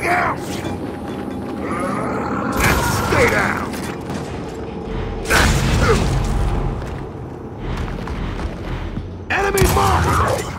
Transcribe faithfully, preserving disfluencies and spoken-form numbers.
Frag out! And stay down! That's two! Enemy marked!